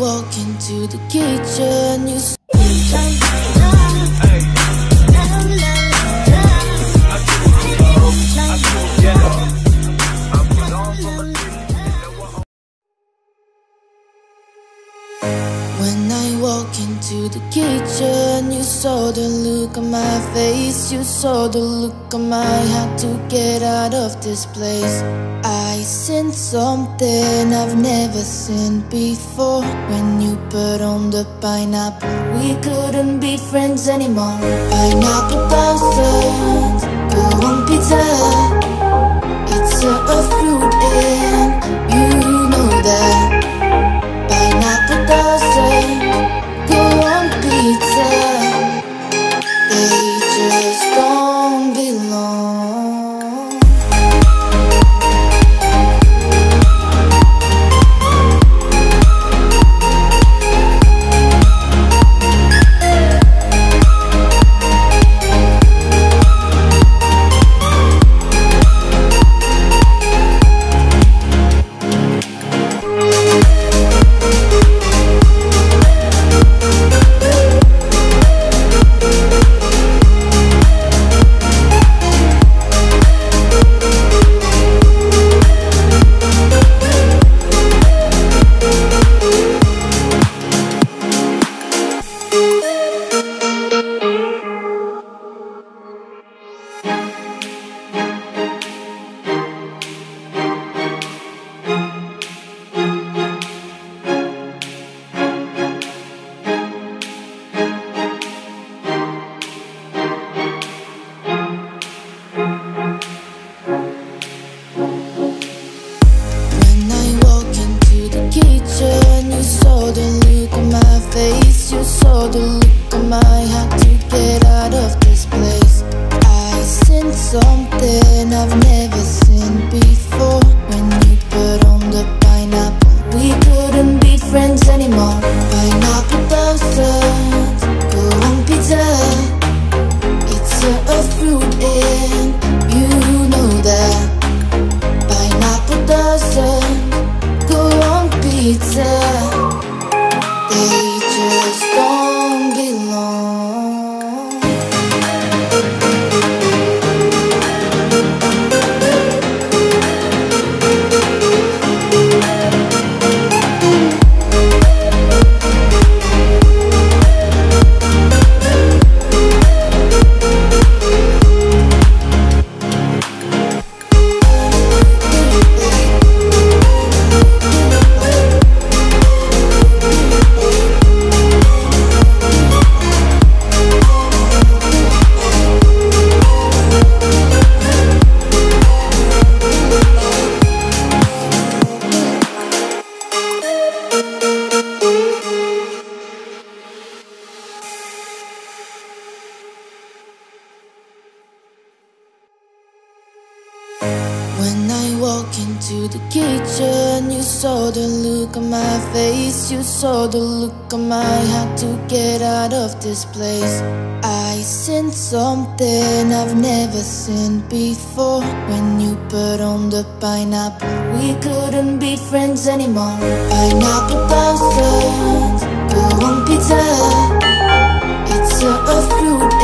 walk into the kitchen, you When I walk into the kitchen, you saw the look on my face. You saw the look on my had to get out of this place. I seen something I've never seen before. When you put on the pineapple, we couldn't be friends anymore. Pineapple doesn't go on pizza. It's a fruit and you know that. Pineapple doesn't go on pizza. They just don't belong. You saw the look on my had to get out of this place. I seen something I've never seen before. When you put on the pineapple, we couldn't be friends anymore. Pineapple doesn't go on pizza. It's a fruit and you know that. Pineapple doesn't go on pizza. They just don't belong. When I walk into the kitchen, you saw the look on my face. You saw the look on my had to get out of this place. I seen something I've never seen before. When you put on the pineapple, we couldn't be friends anymore. Pineapple doesn't go on pizza. It's a fruit